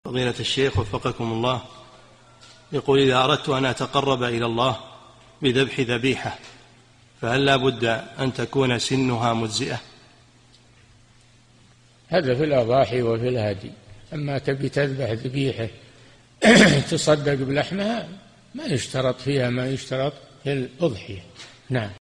فضيلة الشيخ وفقكم الله، يقول: إذا أردت أن أتقرب إلى الله بذبح ذبيحة فهل لا بد أن تكون سنها مجزئة؟ هذا في الأضاحي وفي الهدي. أما تبي تذبح ذبيحة تصدق بلحمها ما يشترط فيها ما يشترط في الأضحية. نعم.